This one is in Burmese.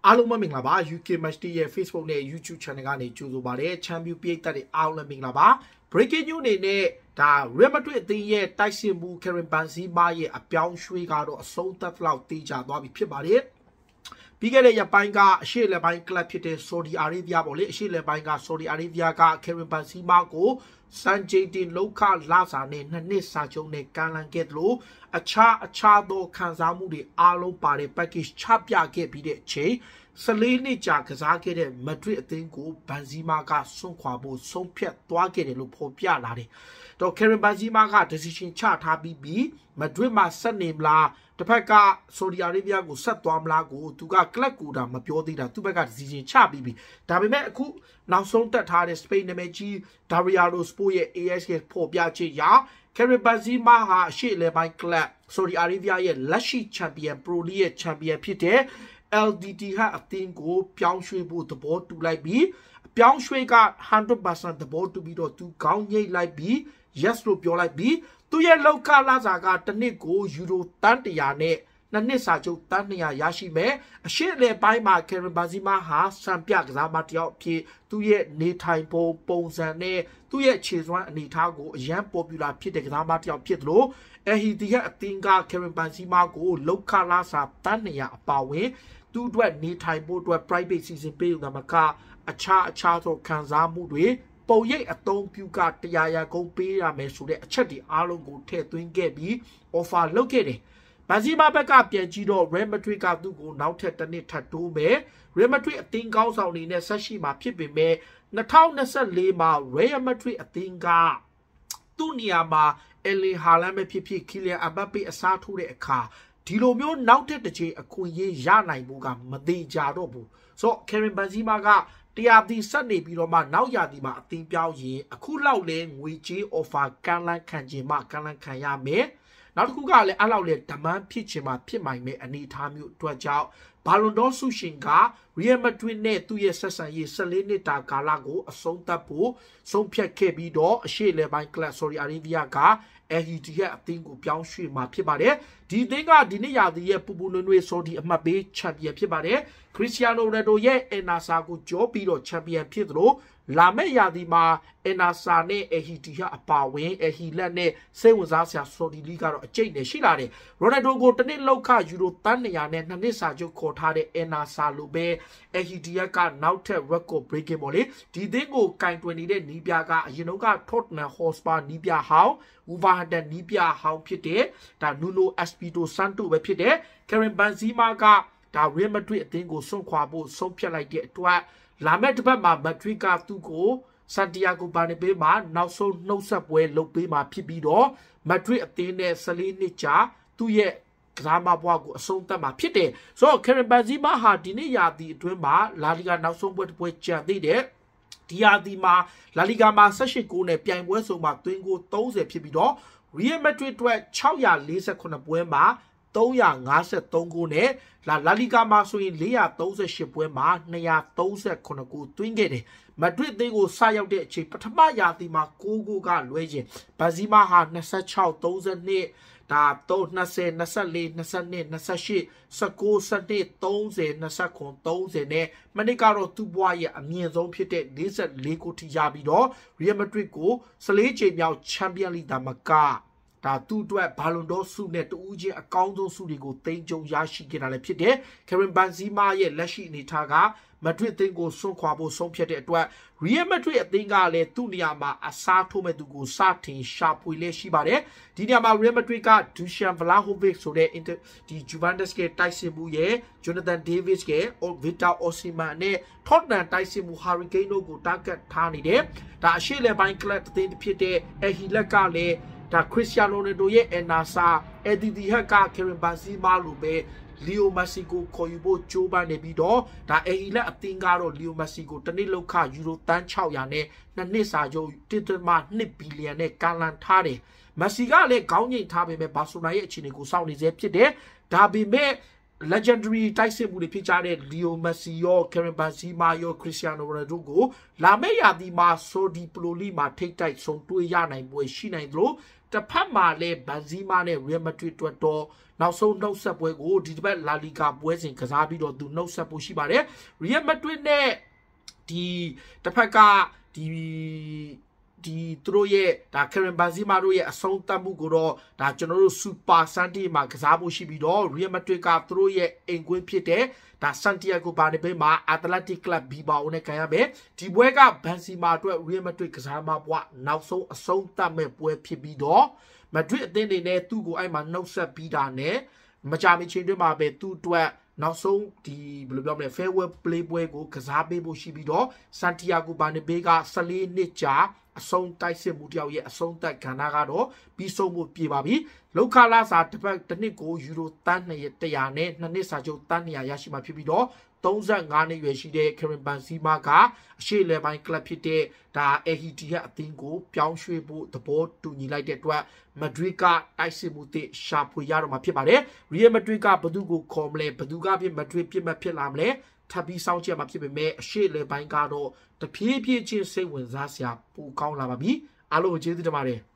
အားလုံးမင်္ဂလာပါ UK Match ရဲ့ Facebook နဲ့ YouTube Channel ကနေကြိုဆိုပါတယ်ချန်ပီယံပြည်သက်တွေအားလုံးမင်္ဂလာပါ Breaking News အနေနဲ့ဒါ Real Madrid အသင်းရဲ့တိုက်စစ်မှု Karim Benzema ရဲ့အပြောင်းရွှေ့ကတော့အဆုံးသတ်လောက်တေးကြသွားပြီဖြစ်ပါတယ်ပြီးခဲ့တဲ့ရက်ပိုင်းကအရှေ့လက်ပိုင်းကလပ်ဖြစ်တဲ့ Saudi Arabia ပေါ့လေအရှေ့လက်ပိုင်းက Saudi Arabia က Karim Benzema ကိုစန်ဂျေတင်လောက်ခလာစာနဲ့နှစ်နှစ်စာချုပ်နဲ့ကန်လန်ခဲ့တယ်လို့အခြားသောခံစားမှုတွေအားလုံးပါတဲ့ package ချပြခဲ့ပြီးတဲ့အချိန်14နှစ်ကြာကစားခဲ့တဲ့ Madrid အသင်းကို Benzema ကစွန့်ခွာဖို့ဆုံးဖြတ်သွားခဲ့တယ်လို့ဖော်ပြလာတယ်။တော့ Karim Benzema က decision ချထားပြီး Madrid မှာဆက်နေမလားတစ်ဖက်က Saudi Arabia ကိုဆက်သွားမလားကိုသူက club ကိုဒါမပြောသေးတာသူ့ဘက်က decision ချပြီးပြီ။ဒါပေမဲ့အခုနောက်ဆုံးတက်ထားတဲ့ Spain နာမည်ကြီး Dario Sport ရဲ့ AS ရဲ့ဖော်ပြချက်အရKarim Benzema ဟာအရှေ့လေပိုင်း club Saudi Arabia ရဲ့လက်ရှိ champion Pro League ရဲ့ champion ဖြစ်တဲ့LDT ဟာအသင်းကိုပြောင်းရွှေ့ဖို့သဘောတူလိုက်ပြီးပြောင်းရွှေ့က 100% သဘောတူပြီးတော့သူခေါင်းညှိလိုက်ပြီး yes လို့ပြောလိုက်ပြီးသူရဲ့လောက်ခလာစာကတစ်နှစ်ကိုယူရိုတန်း100နဲ့နှစ်နှစ်စာချုပ်တန်း200ရရှိမယ်အရှေ့လေပိုင်းမှာ Karim Benzema ဟာစံပြကစားမတယောက်အဖြစ်သူရဲ့နေထိုင်ပုံစံနဲ့သူရဲ့ခြေစွမ်းအနေထားကိုအရန်ပေါ်ပူလာဖြစ်တဲ့ကစားမတယောက်ဖြစ်လို့AHD ရဲ့အသင်းက Karim Benzema ကိုလောက်ခလာစာတန်း200အပါဝင်သူ့အတွက်နေထိုင်ဖို့အတွက် private season ပေးလို့မကအခြားသောခံစားမှုတွေပုံရိပ်အသုံးပြုက100ရာခိုင်နှုန်းပေးရမယ်ဆိုတဲ့အချက်တွေအားလုံးကိုထည့်သွင်းခဲ့ပြီး offer လုပ်ခဲ့တယ်။ Benzema ဘက်ကပြန်ကြည့်တော့ Real Madrid ကသူ့ကိုနောက်ထပ်တစ်နှစ်ထပ်တိုးမယ်။ Real Madrid အသင်းကောင်းဆောင်နေနဲ့ဆက်ရှိမှာဖြစ်ပေမဲ့2024မှာ Real Madrid အသင်းကသူ့နေရာမှာ Erling Haaland ပဲဖြစ်ဖြစ် Kylian Mbappe အစားထိုးတဲ့အခါဒီလိုမျိုးနောက်ထပ်တစ်ချိန်အခွင့်အရေးရနိုင်ဖို့ကမသေးကြတော့ဘူးဆိုတော့ Karim Benzema ကတရားသီဆက်နေပြီးတော့မှနောက်ရာသီမှာအသင်းပြောင်းရင်အခုလောက်လဲငွေကြေး offer ကန်လန်းခံခြင်းမှကန်လန်းခံရမယ်နောက်တစ်ခုကလည်းအဲ့လောက်လဲဒမန်းဖြစ်ခြင်းမှဖြစ်နိုင်မယ်အနေအထားမျိုးအတွက်ကြောင့်ဘာလွန်ဒေါဆုရှင်က Real Madrid နဲ့သူ့ရဲ့ဆက်ဆံရေး14နှစ်တာကာလကိုအဆုံးသတ်ဖို့ဆုံးဖြတ်ခဲ့ပြီးတော့အရှေ့လေပိုင်း club Saudi Arabia ကAHD ရဲ့အသင်းကိုပြောင်းရွှေ့မှာဖြစ်ပါတယ်ဒီအသင်းကဒီနှစ်ရာသီရဲ့ပူပူနွေ့နွေ့ Saudi အမှတ်ပေးချန်ပီယံဖြစ်ပါတယ်ခရစ္စတီယာနိုရိုနယ်ဒိုရဲ့အန်နာဆာကိုကြောပြီးတော့ချန်ပီယံဖြစ်သလိုလာမယ့်ရာသီမှာအန်နာဆာနဲ့AHD ဟာအပါဝင်AHLATနဲ့စိတ်ဝင်စားစရာ Saudi League ကတော့အကျိတ်နဲ့ရှိလာတယ်ရိုနယ်ဒိုကိုတစ်နှစ်လောက်ခယူရိုတန်း200နဲ့နှစ်နှစ်စာချုပ်ခေါ်ထားတဲ့အန်နာဆာလိုပဲAHD ကနောက်ထပ် record breaking ပေါ့လေဒီအသင်းကိုကင်တွယ်နေတဲ့နီးပြကအရင်တော့က Tottenham Hotspur နီးပြဟောင်းWolverhampton နီးပြဟောင်းဖြစ်တဲ့ဒါ Nuno Espirito Santo ပဲဖြစ်တဲ့ Karim Benzema ကဒါ Real Madrid အသင်းကိုစွန့်ခွာဖို့ဆုံးဖြတ်လိုက်တဲ့အတွက်လာမယ့်တစ်ပတ်မှာ Madrid ကသူ့ကို Santiago Bernabeu မှာနောက်ဆုံးနှုတ်ဆက်ပွဲလုပ်ပေးမှာဖြစ်ပြီးတော့ Madrid အသင်းနဲ့14နှစ်ကြာသူ့ရဲ့ကစားမဘွားကိုအဆုံးသတ်မှာဖြစ်တယ်ဆိုတော့ Karim Benzema ဟာဒီနေ့ရာသီအတွင်းမှာလာလီဂါနောက်ဆုံးပွဲတစ်ပွဲကျန်သေးတယ်ဒီရာသီမှာလာလီဂါမှာ18ဂိုးနဲ့ပြိုင်ပွဲစုံမှာသွင်းဂိုး30ဖြစ်ပြီးတော့ Real Madrid အတွက်648ပွဲမှာ353ဂိုးနဲ့လာလီဂါမှာဆိုရင်438ပွဲမှာ239ဂိုးသွင်းခဲ့တယ်မက်ဒရစ်အသင်းကိုစရောက်တဲ့အချိန်ပထမရာသီမှာ6ဂိုးကလွဲခြင်းဘန်ဇီမာဟာ26 32ဒါ20 24 22 28 19 12 30 29 30နဲ့မနစ်ကတော့သူ့ဘွားရဲ့အမြင့်ဆုံးဖြစ်တဲ့44ဂိုးထိရပြီးတော့ Real Madrid ကို14ချိန်မြောက် Champions League ဒါမကဒါသူ့အတွက်ဘာလွန်ဒေါဆုနဲ့တူးချင်းအကောင်းဆုံးဆုတွေကိုသိမ်းကြုံရရှိခဲ့တာလည်းဖြစ်တယ်။ Karim Benzema ရဲ့လက်ရှိအနေထားကမက်ဒရစ်အသင်းကိုစွန့်ခွာဖို့ဆုံးဖြတ်တဲ့အတွက် Real Madrid အသင်းကလည်းသူ့နေရာမှာအစားထိုးမဲ့သူကိုစတင်ရှာဖွေလဲရှိပါတယ်။ဒီနေရာမှာ Real Madrid က Dusan Vlahovic ဆိုတဲ့ဒီ Juventus ကတိုက်စစ်မှုရဲ့ Jonathan David က Victor Osimhen နဲ့ Tottenham တိုက်စစ်မှု Harry Kane တို့ကို target ထားနေတယ်။ဒါအရှေ့လေပိုင်း club အသင်းဖြစ်တဲ့ AHLAT ကလည်းဒါ Cristiano Ronaldo ရဲ့ Al-Nassr Etihad က Karim Benzema လိုပဲLeo Messi ကိုခေါ်ယူဖို့ကြိုးပမ်းနေပြီးတော့ဒါ AHLAT အသင်းကတော့ Leo Messi ကိုတစ်နှစ်လောက်ခယူရိုတန်း600နဲ့နှစ်နှစ်စာချုပ်1.2 ဘီလီယံနဲ့ကန်လန်ထားတယ်။ Messi ကလည်းခေါင်းငိတ်ထားပေမဲ့ဘာဆိုနာရဲ့အခြေအနေကိုစောင့်နေစေဖြစ်တယ်။ဒါပေမဲ့ legendary တိုက်စစ်မှုတွေဖြစ်ကြတဲ့ Leo Messi ရော Karim Benzema ရော Cristiano Ronaldo ကိုလာမယ့်ရာသီမှာ Saudi Pro League မှာထိပ်တိုက်ဆုံးတွေ့ရနိုင်ပွဲရှိနိုင်သလိုတဖက်မှာလည်းဘန်ဇီမာနဲ့ Real Madrid အတွက်တော့နောက်ဆုံးနှုတ်ဆက်ပွဲကိုဒီတစ်ပတ် La Liga ပွဲစဉ်ကစားပြီးတော့သူနှုတ်ဆက်ဖို့ရှိပါတယ် Real Madrid နဲ့ဒီတစ်ဖက်ကဒီသူတို့ရဲ့ဒါ Karim Benzema တို့ရဲ့အဆုံးသတ်မှုကိုတော့ဒါကျွန်တော်တို့ Super Sunday မှာကစားဖို့ရှိပြီးတော့ Real Madrid ကသူတို့ရဲ့အိမ်ကွင်းဖြစ်တဲ့ဒါ Santiago Bernabeu မှာ Athletic Club Bilbao နဲ့ကန်ရမယ်ဒီပွဲက Benzema အတွက် Real Madrid ကစားမှာပွားနောက်ဆုံးအဆုံးသတ်မဲ့ပွဲဖြစ်ပြီးတော့ Madrid အသင်းတွေနဲ့သူ့ကိုအဲ့မှာနှုတ်ဆက်ပြီးတာနဲ့မကြာမီချိန်တွင်းမှာပဲသူ့အတွက်နောက်ဆုံးဒီဘယ်လိုပြောမလဲ farewell play ပွဲကိုကစားပေးဖို့ရှိပြီးတော့ Santiago Bernabeu က14နှစ်ကြာအဆုံးတိုက်စစ်မှုတယောက်ရဲ့အဆုံးသတ်ကဏ္ဍကတော့ပြီးဆုံးဖို့ပြေပါပြီလောက်ခလာစာတစ်ပတ်တစ်နှစ်ကိုယူရိုတန်း100နဲ့2နှစ်စာချုပ်တန်း100ရရှိမှာဖြစ်ပြီးတော့35နှစ်ရွယ်ရှိတဲ့ Karim Benzema ကအရှေ့လေပိုင်းကလပ်ဖြစ်တဲ့ဒါ Etihad အသင်းကိုပြောင်းရွှေ့ဖို့သဘောတူညီလိုက်တဲ့အတွက် Madrid ကတိုက်စစ်မှုတစ်ရှာဖွေရတော့မှာဖြစ်ပါတယ် Real Madrid ကဘယ်သူကိုခေါ်မလဲဘယ်သူကဖြစ် Madrid ပြစ်မှတ်ဖြစ်လာမလဲထပ်ပြီးစောင့်ကြည့်မှာဖြစ်ပေမဲ့အရှေ့လေပိုင်းကတော့တဖြည်းဖြည်းချင်းစိတ်ဝင်စားစရာပိုကောင်းလာပါပြီအားလုံးကျေးဇူးတင်ပါတယ်